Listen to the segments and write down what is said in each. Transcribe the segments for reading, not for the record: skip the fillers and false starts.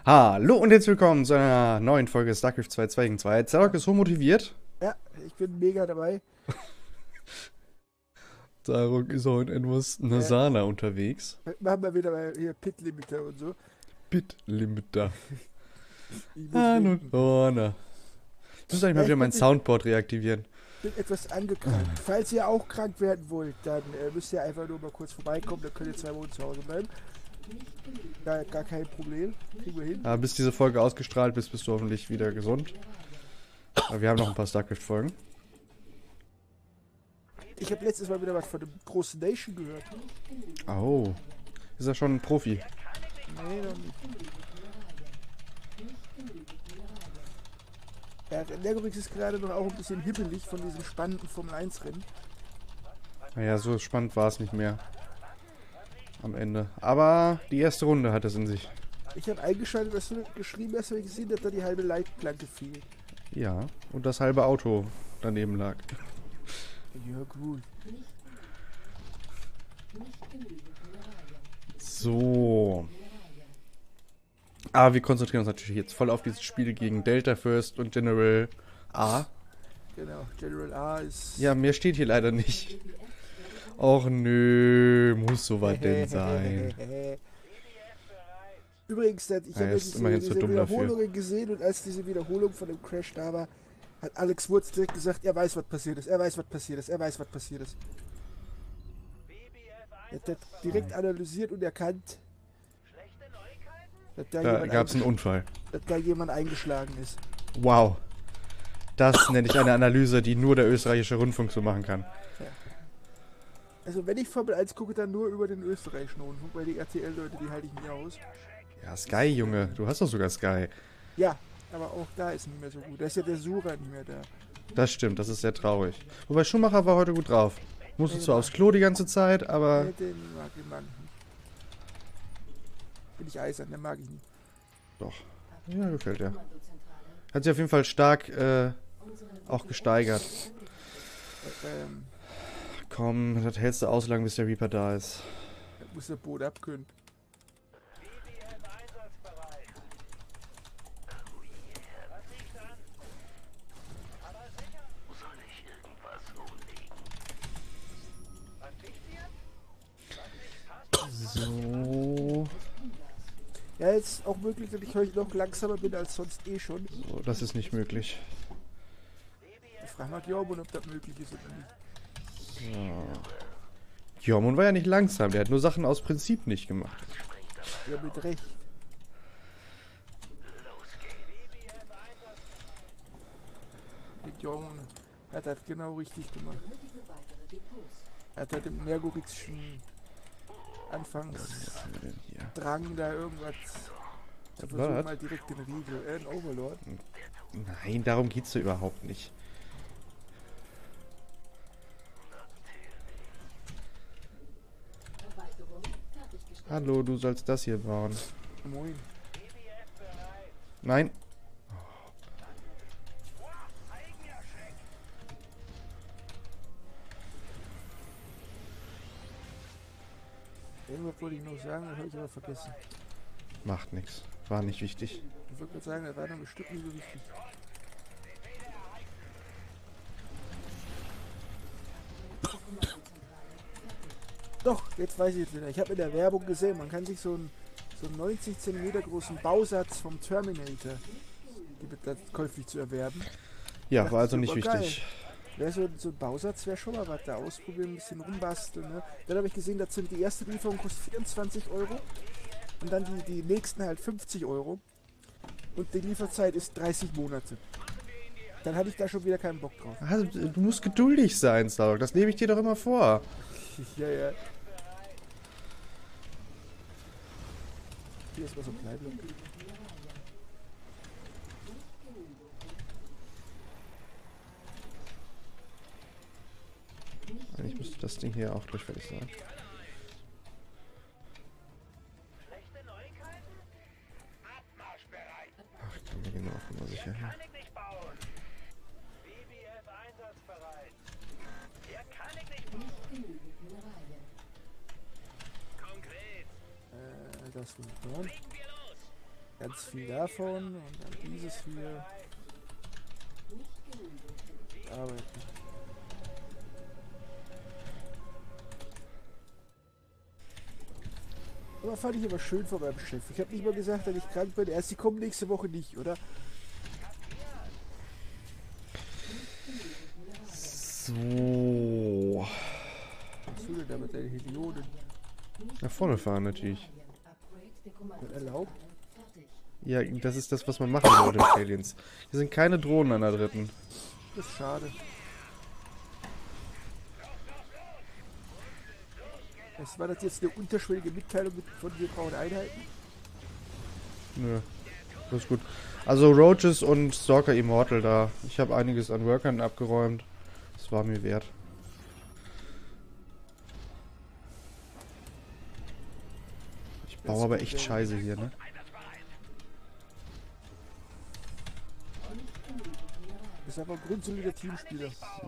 Hallo und herzlich willkommen zu einer neuen Folge StarCraft 2 2 gegen 2. Zarok ist hochmotiviert. Ja, ich bin mega dabei. Zarok ist heute etwas Äh, Nasana unterwegs. Machen wir wieder mal hier Pit-Limiter und so. Bit-Limiter. Ich muss Hallo, winken. Lorna. Ich muss eigentlich Ja, mal wieder mein Soundboard reaktivieren. bin etwas angekrankt. Falls ihr auch krank werden wollt, dann müsst ihr einfach nur mal kurz vorbeikommen. Dann könnt ihr 2 Wochen zu Hause bleiben. Gar kein Problem. Kriegen wir hin. Aber bis diese Folge ausgestrahlt ist, bist du hoffentlich wieder gesund. Aber wir haben noch ein paar StarCraft-Folgen. Ich habe letztes Mal wieder was von dem großen Nation gehört. Oh. Ist er schon ein Profi? Nee, noch nicht. Ja, Nergorix ist gerade noch auch ein bisschen hibbelig von diesem spannenden Formel-1-Rennen. Naja, so spannend war es nicht mehr. Am Ende. Aber die erste Runde hat es in sich. Ich habe eingeschaltet, dass du geschrieben hast, habe ich gesehen, dass da die halbe Leitplanke fiel. Ja, und das halbe Auto daneben lag. Ja, gut. So. Aber wir konzentrieren uns natürlich jetzt voll auf dieses Spiel gegen Delta First und General A. Genau, General A ist. Ja, mehr steht hier leider nicht. Och nö, muss sowas denn sein. Übrigens, ich Ja, habe er ja ist immerhin zu diese dumm dafür. Wiederholungen gesehen und als diese Wiederholung von dem Crash da war, hat Alex Wurz direkt gesagt, er weiß, was passiert ist, er weiß, was passiert ist, er weiß, was passiert ist. Er hat das direkt analysiert und erkannt, dass Da gab es einen Unfall. dass da jemand eingeschlagen ist. Wow. Das nenne ich eine Analyse, die nur der österreichische Rundfunk so machen kann. Ja. Also wenn ich Formel 1 gucke, dann nur über den österreichischen Rundfunk, weil die RTL-Leute, die halte ich nie aus. Ja, Sky, Junge. Du hast doch sogar Sky. Ja, aber auch da ist nicht mehr so gut. Da ist ja der Sura nicht mehr da. Das stimmt, das ist sehr traurig. Wobei Schumacher war heute gut drauf. Musste zwar aufs Klo die ganze Zeit, aber... Nee, den mag ich nicht. Bin ich eisern, den mag ich nicht. Doch. Ja, gefällt ja. Hat sich auf jeden Fall stark auch gesteigert. Ähm, Komm, das hältst du aus, lang bis der Reaper da ist. da muss der Boot abkönnen. So, Ja, ist auch möglich, dass ich heute noch langsamer bin als sonst eh schon. so, das ist nicht möglich. Ich frage mal Jormund, ob das möglich ist oder nicht. So. Jormund war ja nicht langsam, der hat nur Sachen aus Prinzip nicht gemacht. Ja, mit Recht. Mit Jormund hat das genau richtig gemacht. Er hat halt im Nergorixschen Was haben wir denn hier? Anfangsdrang da irgendwas zu Was war versuchen, das? mal direkt den Riegel. Ein Overlord. Nein, darum geht's ja überhaupt nicht. Hallo, du sollst das hier bauen. Moin. Nein. Irgendwas wollte ich noch sagen, das habe ich aber vergessen. Macht nichts. War nicht wichtig. Ich würde gerade sagen, das war dann bestimmt nicht so wichtig. Doch, jetzt weiß ich es wieder. Ich habe in der Werbung gesehen, man kann sich so einen 90 cm großen Bausatz vom Terminator gibt das käuflich zu erwerben. Ja, Dachte war ich, also nicht super geil. wichtig. So ein Bausatz wäre schon mal was. Da ausprobieren, ein bisschen rumbasteln. Ne? Dann habe ich gesehen, dass die erste Lieferung kostet 24 Euro und dann die nächsten halt 50 Euro. Und die Lieferzeit ist 30 Monate. Dann hatte ich da schon wieder keinen Bock drauf. Also, du musst geduldig sein, Starlock. Das lebe ich dir doch immer vor. Ja, ja. Hier ist mal so ein Bleiblock. Eigentlich müsste das Ding hier auch gleich fertig sein. Ach, komm, wir gehen auf Nummer sicher her. Das will ich hören. Ganz viel davon und dann dieses hier. Arbeiten. Aber fand ich aber schön von meinem Chef. Ich habe nicht mal gesagt, dass ich krank bin. Erst die kommen nächste Woche nicht, oder? So. Was tut denn da mit deinen Helionen? Nach vorne fahren natürlich. Wird erlaubt? Ja, das ist das, was man machen sollte mit Aliens. Hier sind keine Drohnen an der dritten. Das ist schade. War das jetzt eine unterschwellige Mitteilung von wir brauchen Einheiten? Nö, das ist gut. Also Roaches und Stalker Immortal da. Ich habe einiges an Workern abgeräumt. Das war mir wert. Ich baue aber echt scheiße hier, ne? Das ist aber ein grundsolider Teamspieler.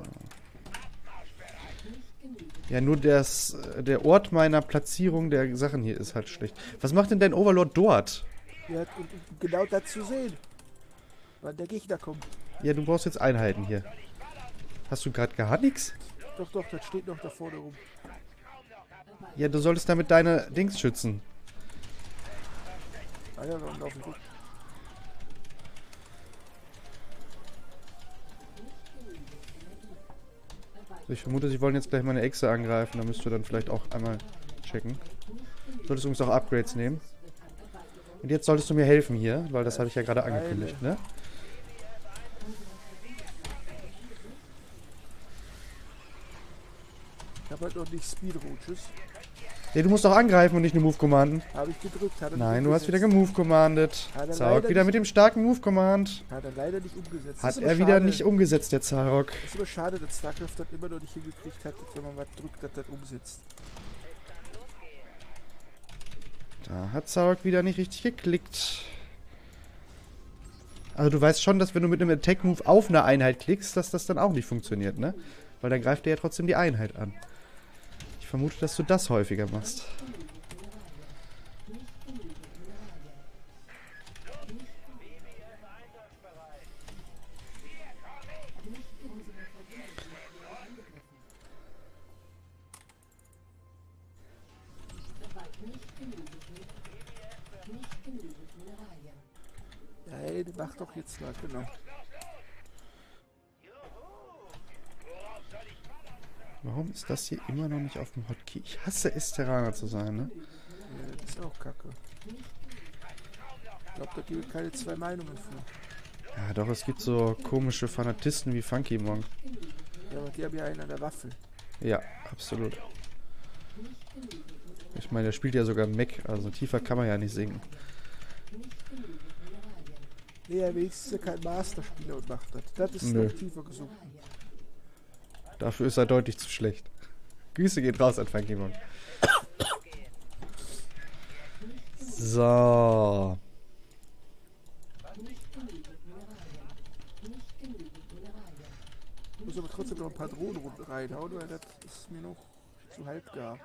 Ja, nur der Ort meiner Platzierung der Sachen hier ist halt schlecht. Was macht denn dein Overlord dort? Ja, und genau das zu sehen. Wann der Gegner kommt. Ja, du brauchst jetzt Einheiten hier. Hast du gerade gar nichts? Doch, doch, das steht noch da vorne rum. Ja, du solltest damit deine Dings schützen. Ah ja, wir laufen gut. Ich vermute, sie wollen jetzt gleich meine Echse angreifen. Da müsst ihr dann vielleicht auch einmal checken. Du solltest übrigens auch Upgrades nehmen. Und jetzt solltest du mir helfen hier, weil das habe ich ja gerade angekündigt, ne? Ich habe halt noch nicht Speed Roaches. Ja, du musst doch angreifen und nicht nur Move commanden. Habe ich gedrückt, hat er Nein, nicht du hast wieder umgesetzt. gemove commandet. Hat er Zarok leider wieder nicht- mit dem starken Move command. Hat er leider nicht umgesetzt. Hat Das ist aber er wieder schade. nicht umgesetzt, der Zarok. Das ist aber schade, dass StarCraft das immer noch nicht hingekriegt hat, dass wenn man was drückt, dass das umsetzt. Da hat Zarok wieder nicht richtig geklickt. Also du weißt schon, dass wenn du mit einem Attack-Move auf eine Einheit klickst, dass das dann auch nicht funktioniert, ne? Weil dann greift der ja trotzdem die Einheit an. Ich vermute, dass du das häufiger machst. Nein, mach doch jetzt mal, genau. Warum ist das hier immer noch nicht auf dem Hotkey? Ich hasse es, Terraner zu sein, ne? Ja, das ist auch kacke. Ich glaube, da gibt es keine zwei Meinungen für. Ja, doch, es gibt so komische Fanatisten wie Funky Monk. Ja, aber die haben ja einen an der Waffel. Ja, absolut. Ich meine, der spielt ja sogar Mac, also tiefer kann man ja nicht singen. Nee, er wenigstens ja kein Masterspieler und macht das. Das ist Nö. noch tiefer gesunken. Dafür ist er deutlich zu schlecht. Grüße geht raus an Funky Monk. So. Ich muss aber trotzdem noch ein paar Drohnen reinhauen, weil das ist mir noch zu halbgar.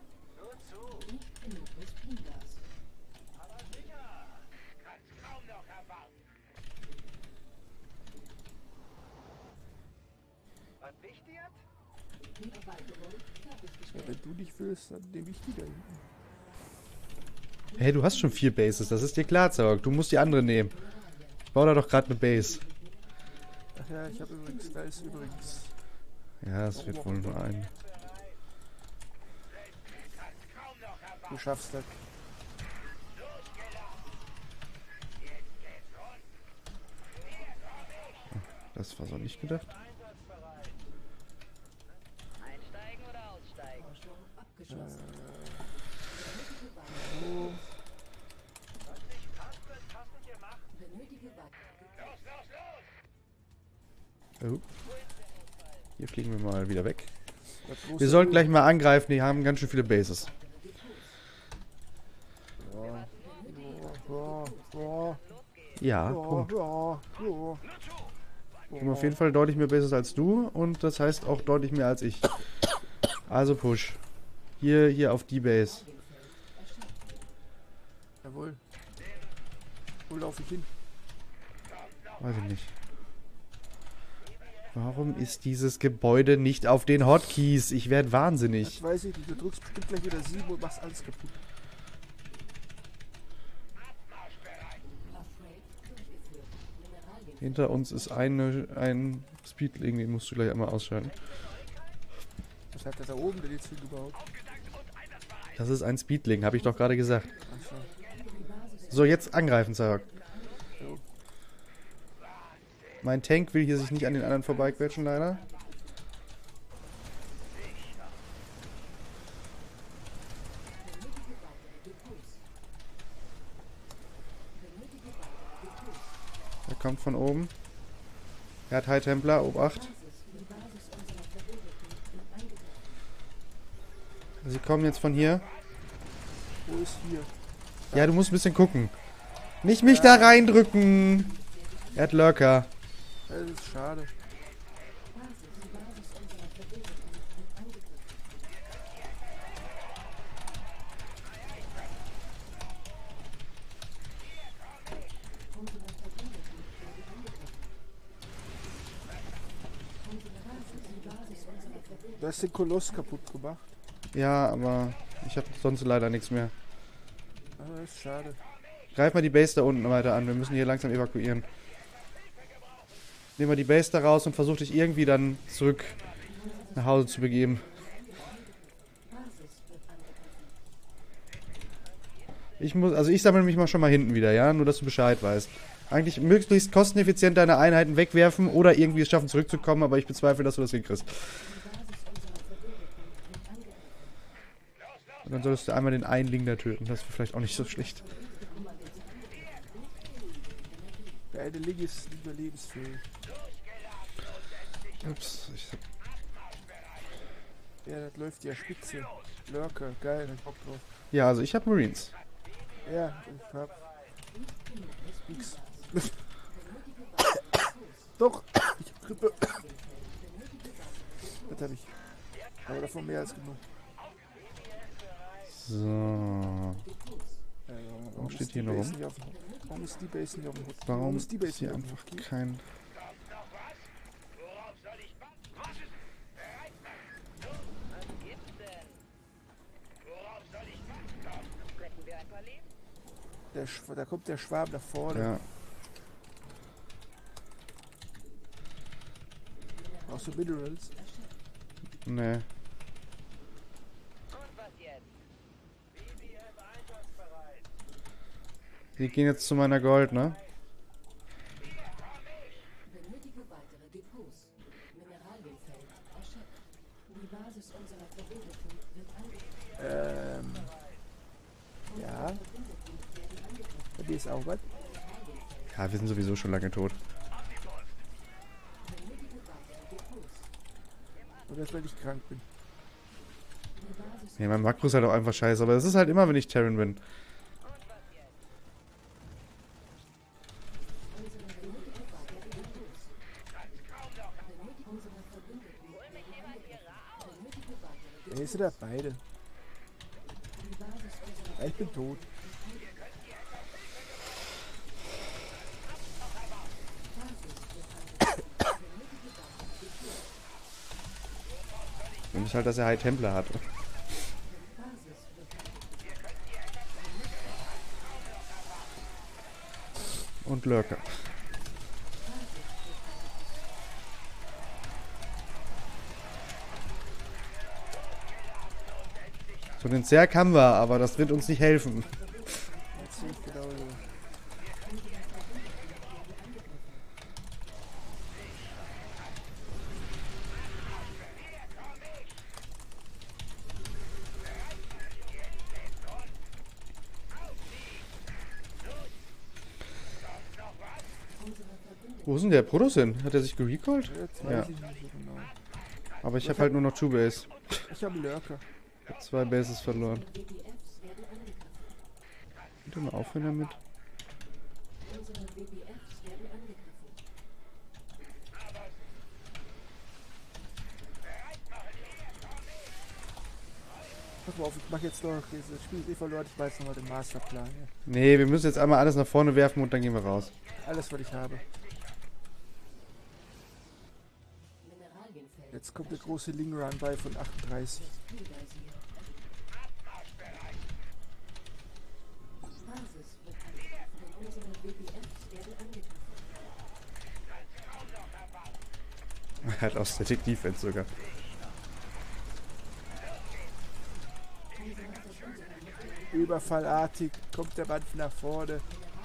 Ja, wenn du nicht willst, dann nehme ich die da hinten. Hey, du hast schon 4 Bases, das ist dir klar, Zarok. Du musst die andere nehmen. Ich baue da doch gerade eine Base. Ach ja, ich habe übrigens, da ist übrigens. Ja, es wird wohl nur ein. Du schaffst das. Das war so nicht gedacht. Einsteigen oder aussteigen? So. Oh. Hier fliegen wir mal wieder weg. Das große Wir sollten gleich mal angreifen, die haben ganz schön viele Bases. Ja, Punkt. Die haben auf jeden Fall deutlich mehr Bases als du und das heißt auch deutlich mehr als ich. Also Push. Hier auf die Base. Jawohl. Wo laufe ich hin? Weiß ich nicht. Warum ist dieses Gebäude nicht auf den Hotkeys? Ich werde wahnsinnig. Das weiß ich nicht. Du drückst bestimmt gleich wieder 7 und machst alles kaputt. Hinter uns ist ein Speedling, den musst du gleich einmal ausschalten. Was hat der da oben denn jetzt für überhaupt? Das ist ein Speedling, habe ich doch gerade gesagt. Achso. So, jetzt angreifen, Zarok. Jo. Mein Tank will hier sich nicht an den anderen vorbeiquetschen, leider. Er kommt von oben. Er hat High Templar, Obacht. Sie kommen jetzt von hier. Wo ist hier? Ja, du musst ein bisschen gucken. Nicht mich da reindrücken. Er hat Lurker. Das ist schade. Du hast den Koloss kaputt gemacht. Ja, aber ich habe sonst leider nichts mehr. Aber das ist schade. Greif mal die Base da unten weiter an. Wir müssen hier langsam evakuieren. Nehmen wir die Base da raus und versuch dich irgendwie dann zurück nach Hause zu begeben. Ich sammle mich mal schon mal hinten wieder, ja? Nur, dass du Bescheid weißt. Eigentlich möglichst kosteneffizient deine Einheiten wegwerfen oder irgendwie es schaffen zurückzukommen, aber ich bezweifle, dass du das hinkriegst. Und dann solltest du einmal den Einling da töten. Das wäre vielleicht auch nicht so schlecht. Der eine Ling ist nicht mehr lebensfähig. Ups. Ja, das läuft ja spitze. Lurker, geil, hab Bock drauf. Ja, also ich habe Marines. Ja, ich hab nix. Doch, ich hab Grippe. Das hab ich. Aber davon mehr als genug. So. Warum steht hier noch rum? Warum ist die Base nicht auf dem Hut? Warum ist die Base ist hier nicht auf dem einfach Hut? kein... Da kommt der Schwarm nach vorne. Ja. Brauchst du Minerals? Nee. Die gehen jetzt zu meiner Gold, ne? Benötige weitere Depots. Mineralienfeld erschöpft. Die Basis unserer Verbündeten wird angegriffen. Ja. Bei dir ist auch was? Ja, wir sind sowieso schon lange tot. Oder weil ich krank bin? Nee, mein Makro ist halt auch einfach scheiße, aber das ist halt immer, wenn ich Terran bin. Ja, sind da beide. Ja, ich bin tot. Und ist halt, dass er High Templar hat. Und Lurker. So, den Zerg haben wir, aber das wird uns nicht helfen. Jetzt sehe ich genau so. Wo ist denn der Protoss hin? Hat er sich gerecallt? Jetzt Ja. weiß ich nicht so genau. Aber ich habe halt nur noch 2 Base. Ich habe einen Lurker. Ich habe 2 Bases verloren. Könnt ihr mal aufhören damit? pass mal auf, ich mache jetzt noch, das Spiel ist eh verloren, ich weiß nochmal den Masterplan. Ja. Nee, wir müssen jetzt einmal alles nach vorne werfen und dann gehen wir raus. Alles, was ich habe. Mineralienfeld. Jetzt kommt der große Ling-Run bei von 38. Basis wird angegriffen und unsere BBFs werden angegriffen. Er hat auch Static Defense sogar. Überfallartig kommt der Mann nach vorne.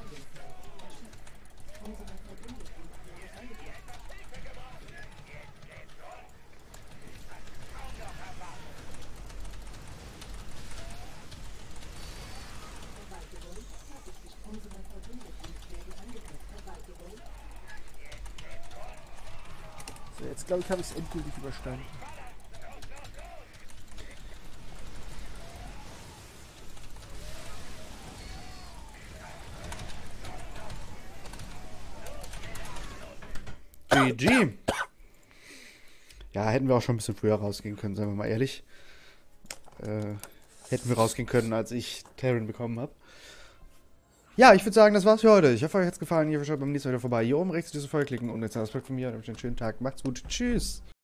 So, jetzt glaube ich, habe ich es endgültig überstanden. GG. Ja, hätten wir auch schon ein bisschen früher rausgehen können, seien wir mal ehrlich. Hätten wir rausgehen können, als ich Terran bekommen habe. Ja, ich würde sagen, das war's für heute. Ich hoffe, euch hat's gefallen. Ihr schaut beim nächsten Mal wieder vorbei. Hier oben rechts diese Folge klicken und jetzt das Aspekt von mir. Und einen schönen Tag. Macht's gut. Tschüss.